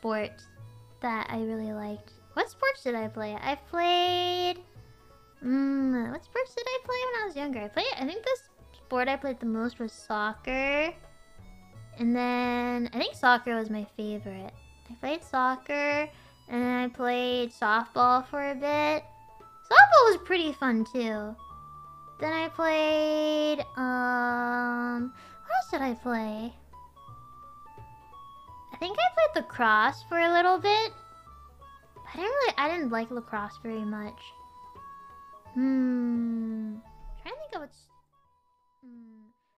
sports that I really liked. What sports did I play? I played... what sports did I play when I was younger? I think the sport I played the most was soccer. And then I think soccer was my favorite. I played soccer, and then I played softball for a bit. Softball was pretty fun too. Then I played, what else did I play? I think I played lacrosse for a little bit. I didn't like lacrosse very much. Trying to think of what's